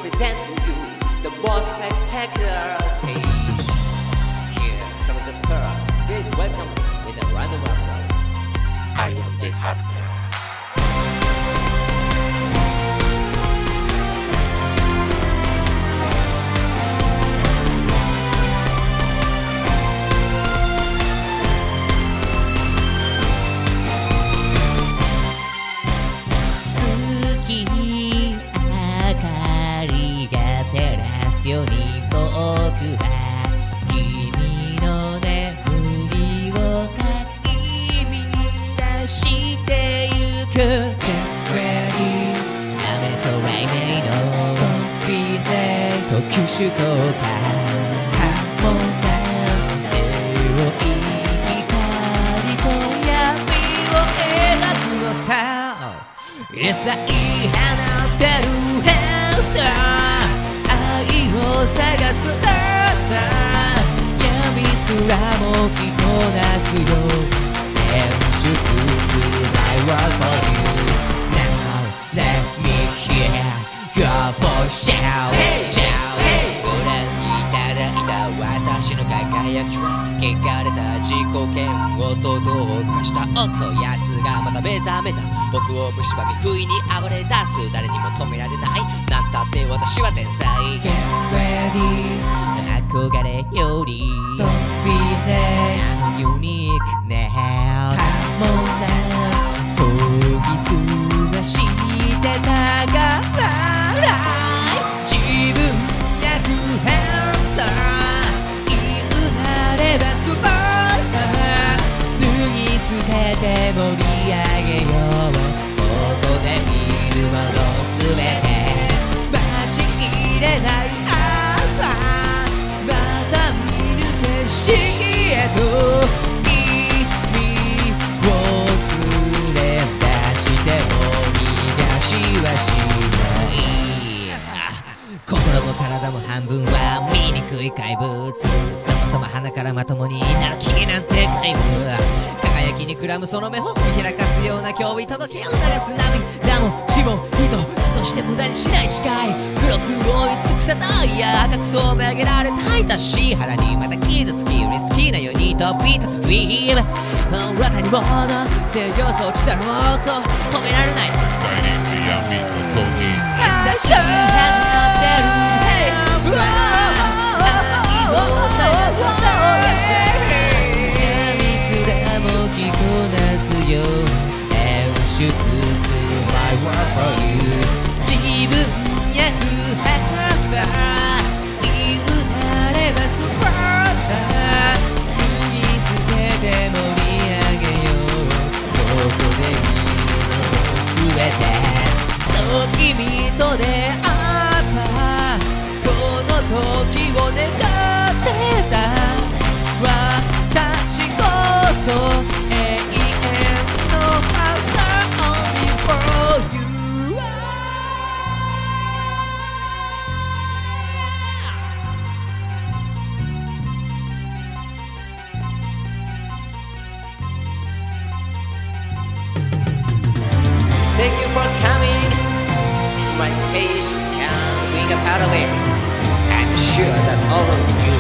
present to you the most spectacular stage. Here comes the star. Please welcome with a round of applause. I am the captain. ように僕は君の眠りをかき乱してゆく Get ready 雨と雷鳴のコンビで特殊効果ハモナ強い光と闇を描くのさ咲き放ってるヘルスターを探すダースター闇すらも着こなすよ演出する My world for you Now let me hear your voice shout Shout ご覧にいただいた私の輝きは汚れた自己嫌悪と同化した音やつがまた目覚めた僕を蝕み不意に暴れ出す誰にも止められないなんたって私は天才 Get ready 憧れより飛び出 Uniqueness かもな研ぎ澄ましてたがら自分やくヘルスター言うなればスパースター脱ぎ捨てて盛り上げようここで見るものすべて待ちきれない朝まだ見る景色へと君を連れ出しても逃がしはしない心も体も半分は醜い怪物そもそも鼻からまともになる気なんて皆無輝きにくらむその目を見開かすような脅威届けを流す涙も死も一つとして無駄にしない誓い黒く覆い尽くせたいや赤くそうめげられたいたし腹にまた傷つきリスキーなように飛び立つドリーム新たにもの制御装置だろうと止められない絶対に闇底に咲き放ってるヘルスター愛を探すと着こなすよ演出する My world for you 自分やくヘルスター言うなればスーパースター脱ぎ捨てて盛り上げようここで見るのすべてそう君と出会ったこの時を願ってた私こそ Thank you for coming to my stage and being a part of it. I'm sure that all of you